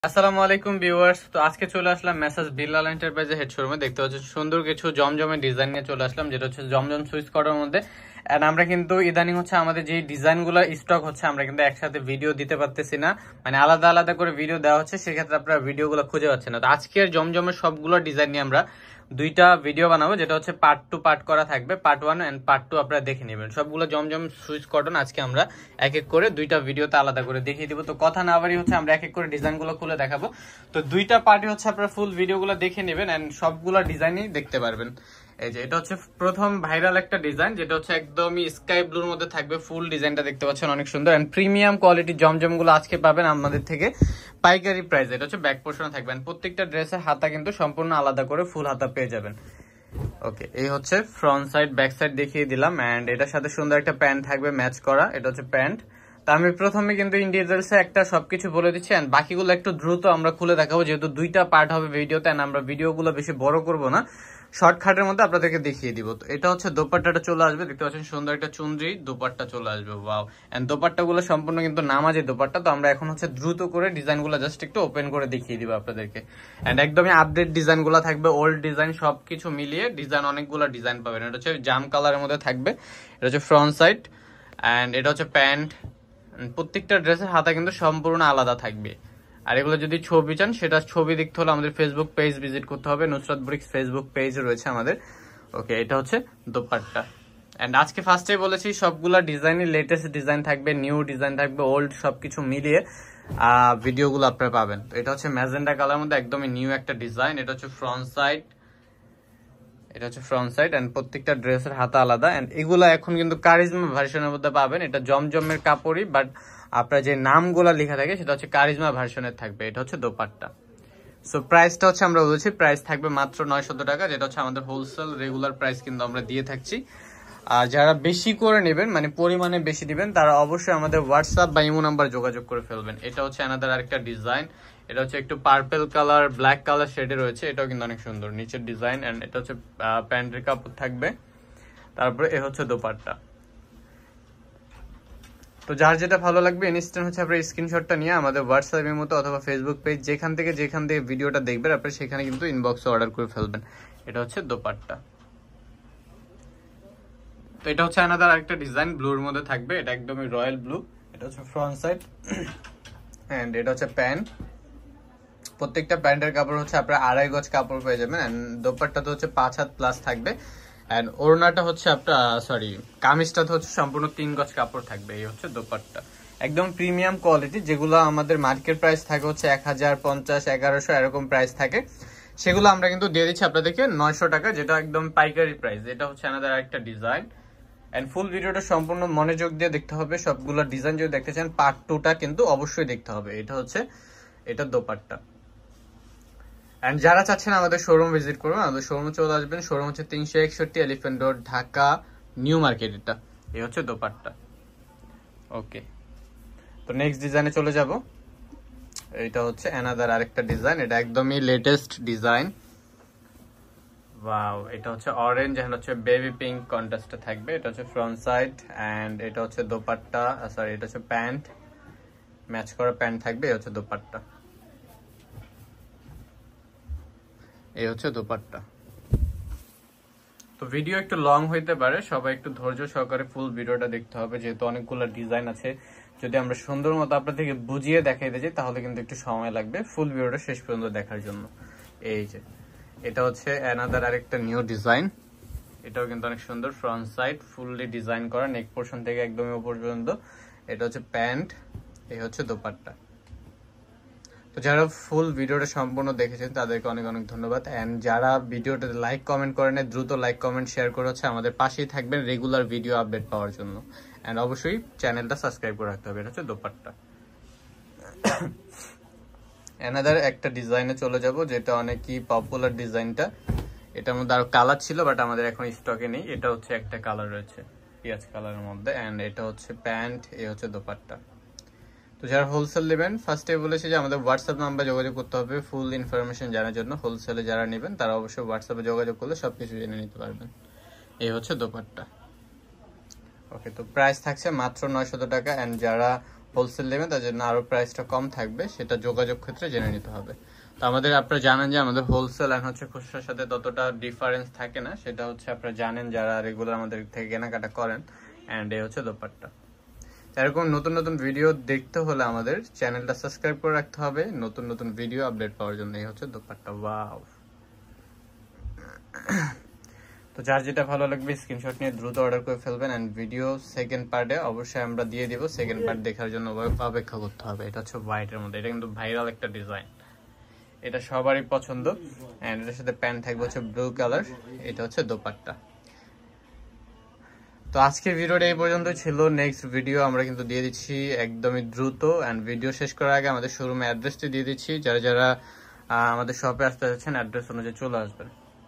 আসসালামু আলাইকুম ভিউয়ার্স। তো আজকে চলে আসলাম মেসাজ বিল্লাল এন্টারপ্রাইজের হেড শোরুমে। দেখতে পাচ্ছেন সুন্দর কিছু জমজমের ডিজাইন নিয়ে চলে আসলাম, যেটা হচ্ছে জমজম সুইচ করার মধ্যে। এন্ড আমরা কিন্তু ইদানিং হচ্ছে আমাদের যে ডিজাইনগুলো স্টক হচ্ছে আমরা কিন্তু একসাথে ভিডিও দিতে পারতেছি না, মানে আলাদা আলাদা করে ভিডিও দেওয়া হচ্ছে, সেক্ষেত্রে আপনারা ভিডিওগুলো খুঁজে পাচ্ছেন না। তো আজকের জমজমের সবগুলো ডিজাইন নিয়ে আমরা দুইটা ভিডিও বানাবো, যেটা হচ্ছে পার্ট টু পার্ট করা থাকবে, পার্ট 1 এন্ড পার্ট 2 আপনারা দেখে নেবেন। সবগুলো জমজম সুইচ কটন আজকে আমরা এক এক করে দুইটা ভিডিওতে আলাদা করে দেখিয়ে দিব। তো কথা না বাড়ি হচ্ছে আমরা এক এক করে ডিজাইনগুলো খুলে দেখাবো। তো দুইটা পার্টি হচ্ছে আপনারা ফুল ভিডিওগুলো দেখে নেবেন এন্ড সবগুলো ডিজাইনই দেখতে পারবেন। এই যে এটা হচ্ছে প্রথম ভাইরাল একটা ডিজাইন, যেটা হচ্ছে একদমই স্কাই ব্লুর মধ্যে থাকবে। ফুল ডিজাইনটা দেখতে পাচ্ছেন অনেক সুন্দর এন্ড প্রিমিয়াম কোয়ালিটি জমজম গুলো আজকে পাবেন আমাদের থেকে পাইকারি প্রাইস। এটা হচ্ছে ব্যাক পোর্শনে থাকবেন, প্রত্যেকটা ড্রেসের হাতা কিন্তু সম্পূর্ণ আলাদা করে ফুল হাতা পেয়ে যাবেন। ওকে, এই হচ্ছে ফ্রন্ট সাইড, ব্যাক সাইড দেখিয়ে দিলাম এন্ড এটার সাথে সুন্দর একটা প্যান্ট থাকবে ম্যাচ করা। এটা হচ্ছে প্যান্ট। তা আমি প্রথমে কিন্তু ইন ডিটেইলসে একটা সবকিছু বলে দিচ্ছি এন্ড বাকিগুলো একটু দ্রুত আমরা খুলে দেখাবো, যেহেতু দুইটা পার্ট হবে ভিডিওতে এন্ড আমরা ভিডিওগুলো বেশি বড় করব না, শর্টকাটের মধ্যে আপনাদেরকে দেখিয়ে দিব। তো এটা হচ্ছে দোপাট্টাটা চলে আসবে, দেখতে পাচ্ছেন সুন্দর একটা চুনরি দোপাট্টা চলে আসবে। ওয়াও, এন্ড দোপাট্টাগুলো সম্পূর্ণ কিন্তু নামাজি দোপাট্টা। তো আমরা এখন হচ্ছে দ্রুত করে ডিজাইনগুলো জাস্ট একটু ওপেন করে দেখিয়ে দিব আপনাদেরকে এন্ড একদমই আপডেট ডিজাইনগুলো থাকবে, ওল্ড ডিজাইন সবকিছু মিলিয়ে ডিজাইন, অনেকগুলো ডিজাইন পাবেন। এটা হচ্ছে জাম কালারের মধ্যে থাকবে। এটা হচ্ছে ফ্রন্ট সাইড এন্ড এটা হচ্ছে প্যান্ট। প্রত্যেকটা ড্রেসের হাতা কিন্তু সম্পূর্ণ আলাদা থাকবে। আর এগুলো যদি ছবি চান, সেটা ছবি দেখতে হলে আমাদের ফেসবুক পেজ ভিজিট করতে হবে, নুসরাত ব্রিক্স ফেসবুক পেজ রয়েছে আমাদের। ওকে, এটা হচ্ছে দোপাট্টা এন্ড আজকে ফার্স্টে বলেছি সবগুলা ডিজাইনই লেটেস্ট ডিজাইন থাকবে, নিউ ডিজাইন থাকবে, ওল্ড সবকিছু মিলিয়ে ভিডিওগুলো আপনারা পাবেন। তো এটা হচ্ছে ম্যাজেন্ডা কালার মধ্যে একদমই নিউ একটা ডিজাইন। এটা হচ্ছে ফ্রন্ট সাইড, এটা হচ্ছে ফ্রন্ট সাইড এন্ড প্রত্যেকটা ড্রেসের হাতা আলাদা এন্ড এগুলা এখন কিন্তু কারিজমা ভার্সনের মধ্যে পাবেন। এটা জমজমের কাপড়ই, বাট আপনার যে নামগুলা লেখা থাকে সেটা হচ্ছে কারিজমা ভার্সনের থাকবে। এটা হচ্ছে দোপাট্টা। সো প্রাইসটা হচ্ছে আমরা বলছি প্রাইস থাকবে মাত্র 900 টাকা, যেটা হচ্ছে আমাদের হোলসেল রেগুলার প্রাইস কিন্তু আমরা দিয়ে থাকছি। আর যারা বেশি করে নেবেন, মানে পরিমাণে বেশি দিবেন, তারা অবশ্যই আমাদের হোয়াটসঅ্যাপ বা ইমো নাম্বার যোগাযোগ করে ফেলবেন। এটা হচ্ছে আনাদার আরেকটা ডিজাইন। এটা হচ্ছে একটু পার্পল কালার ব্ল্যাক কালার শেডে রয়েছে, এটাও কিন্তু অনেক সুন্দর নিচের ডিজাইন এন্ড এটা হচ্ছে প্যান্টের কাপড় থাকবে। তারপরে এ হচ্ছে দোপাট্টা। তো যার যেটা ভালো লাগবে ইনস্ট্যান্ট হচ্ছে আপনার স্ক্রিনশটটা নিয়ে আমাদের হোয়াটসঅ্যাপ এর মতো অথবা ফেসবুক পেজ যেখান থেকে ভিডিওটা দেখবেন আপনি সেখানে কিন্তু ইনবক্সে অর্ডার করে ফেলবেন। এটা হচ্ছে দোপাট্টা। তো এটা হচ্ছে আনাদার আরেকটা ডিজাইন ব্লুর মধ্যে থাকবে, এটা একদমই রয়্যাল ব্লু। এটা হচ্ছে ফ্রন্ট সাইড এন্ড এটা হচ্ছে প্যান্ট। প্রত্যেকটা প্যান্টের কাপড় হচ্ছে আপনার 2.5 গজ কাপড় পেয়ে যাবেন এন্ড দোপাট্টাতে হচ্ছে 5 হাত প্লাস থাকবে এন্ড ওড়নাটা হচ্ছে আপনার কামিজটাতে হচ্ছে সম্পূর্ণ 3 গজ কাপড় থাকবে। এই হচ্ছে দোপাট্টা, একদম প্রিমিয়াম কোয়ালিটি। যেগুলো আমাদের মার্কেট প্রাইস থাকে হচ্ছে 1050, 1100 এরকম প্রাইস থাকে, সেগুলো আমরা কিন্তু দিয়ে দিচ্ছি আপনাদেরকে 900 টাকা, যেটা একদম পাইকারি প্রাইস। এটা হচ্ছে আমাদের আরেকটা ডিজাইন এন্ড ফুল ভিডিওটা সম্পূর্ণ মনোযোগ দিয়ে দেখতে হবে। সবগুলো ডিজাইন যদি দেখতে চান পার্ট 2টা কিন্তু অবশ্যই দেখতে হবে। এটা হচ্ছে এটা দোপাট্টা এন্ড যারা চাচ্ছেন আমাদের শোরুম ভিজিট করবেন, আমাদের শোরুমে চলে আসবেন। শোরুম হচ্ছে 361 Elephant Road, Dhaka New Market. এটা এই হচ্ছে দোপাট্টা। ওকে, তো নেক্সট ডিজাইনে চলে যাব। এটা হচ্ছে অ্যানাদার আরেকটা ডিজাইন, এটা একদমই লেটেস্ট ডিজাইন। ওয়াও, এটা হচ্ছে অরেঞ্জ এন্ড হচ্ছে বেবি পিঙ্ক কন্ট্রাস্টে থাকবে। এটা হচ্ছে ফ্রন্ট সাইড এন্ড এটা হচ্ছে দোপাট্টা, এটা হচ্ছে প্যান্ট, ম্যাচ করা প্যান্ট থাকবে। এই হচ্ছে দোপাট্টা, এই হচ্ছে দোপাট্টা। তো ভিডিও একটু লং হইতে পারে, সবাই একটু ধৈর্য সহকারে ফুল ভিডিওটা দেখতে হবে, যেহেতু অনেকগুলো ডিজাইন আছে। যদি আমরা সুন্দর মতো আপনাদেরকে বুঝিয়ে দেখাইতে যাই তাহলে কিন্তু একটু সময় লাগবে ফুল ভিডিওটা শেষ পর্যন্ত দেখার জন্য। এই যে এটা হচ্ছে অ্যানাদার আরেকটা নিউ ডিজাইন, এটাও কিন্তু অনেক সুন্দর। ফ্রন্ট সাইড ফুললি ডিজাইন করা, নেক পোর্শন থেকে একদমই উপর পর্যন্ত। এটা হচ্ছে প্যান্ট, এই হচ্ছে দোপাট্টা। তো যারা ফুল ভিডিওটা সম্পূর্ণ দেখেছেন তাদেরকে অনেক অনেক ধন্যবাদ এন্ড যারা ভিডিওটা লাইক কমেন্ট করেন দ্রুত লাইক কমেন্ট শেয়ার করে হচ্ছে আমাদের পাশেই থাকবেন রেগুলার ভিডিও আপডেট পাওয়ার জন্য এন্ড অবশ্যই চ্যানেলটা সাবস্ক্রাইব করে রাখতে হবে। এটা হচ্ছে দোপাট্টা। অ্যানাদার একটা ডিজাইনে চলে যাব, যেটা অনেকই পপুলার ডিজাইনটা। এটার মধ্যে আরো কালার ছিল বাট আমাদের এখন স্টকে নেই। এটা হচ্ছে একটা কালার রয়েছে পেঁয়াজ কালারের মধ্যে এন্ড এটা হচ্ছে প্যান্ট, এই হচ্ছে দোপাট্টা। তো যারা হোলসেল নেবেন, ফার্স্টে বলেছি যে আমাদের হোয়াটসঅ্যাপ নাম্বার যোগাযোগ করতে হবে ফুল ইনফরমেশন জানার জন্য। হোলসেলে যারা নেবেন তারা অবশ্যই হোয়াটসঅ্যাপে যোগাযোগ করলে সবকিছু জেনে নিতে পারবেন। এই হচ্ছে দোপাট্টা। ওকে, তো প্রাইস থাকছে মাত্র 900 টাকা এন্ড যারা হোলসেল নেবেন তার জন্য আরো প্রাইসটা কম থাকবে, সেটা যোগাযোগ ক্ষেত্রে জেনে নিতে হবে। তো আমাদের আপনারা জানেন যে আমাদের হোলসেল আর হচ্ছে খুচরার সাথে ততটা ডিফারেন্স থাকে না, সেটা হচ্ছে আপনারা জানেন যারা রেগুলার আমাদের থেকে কেনাকাটা করেন। অ্যান্ড এই হচ্ছে দোপাট্টা। এরকম নতুন নতুন ভিডিও দেখতে হলে আমাদের চ্যানেলটা সাবস্ক্রাইব করে রাখতে হবে নতুন নতুন ভিডিও আপডেট পাওয়ার জন্য। এই হচ্ছে দোপাট্টা। ওয়াও! তো যার যেটা ভালো লাগবে স্ক্রিনশট নিয়ে দ্রুত অর্ডার করে ফেলবেন। এন্ড ভিডিও সেকেন্ড পার্টে অবশ্যই আমরা দিয়ে দিব, সেকেন্ড পার্ট দেখার জন্য অপেক্ষা করতে হবে। এটা হচ্ছে হোয়াইটের মধ্যে, এটা কিন্তু ভাইরাল একটা ডিজাইন, এটা সবারই পছন্দ। এন্ড এটার সাথে প্যান্ট থাকবে হচ্ছে ব্লু কালার, এটা হচ্ছে দোপাট্টা। তো আজকের ভিডিওটা এই পর্যন্ত ছিল। নেক্সট ভিডিও আমরা কিন্তু দিয়ে দিচ্ছি একদমই দ্রুত। এন্ড ভিডিও শেষ করার আগে আমাদের শোরুমে অ্যাড্রেসটি দিয়ে দিচ্ছি, যারা যারা আমাদের শপে আসতে যাচ্ছেন অ্যাড্রেস অনুযায়ী চলে আসবেন।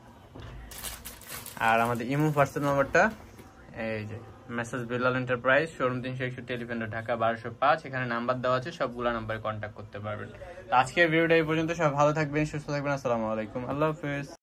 আর আমাদের ইমো পার্সেল নাম্বারটা এই যে message Billal enterprise, showroom 361 Elephant Dhaka 1205, এখানে নাম্বার দেওয়া আছে, সবগুলো নাম্বারে কন্ট্যাক্ট করতে পারবেন। তো আজকের ভিডিওটা এই পর্যন্ত, সব ভালো থাকবেন, সুস্থ থাকবেন, আসসালামু আলাইকুম, আল্লাহ হাফেজ।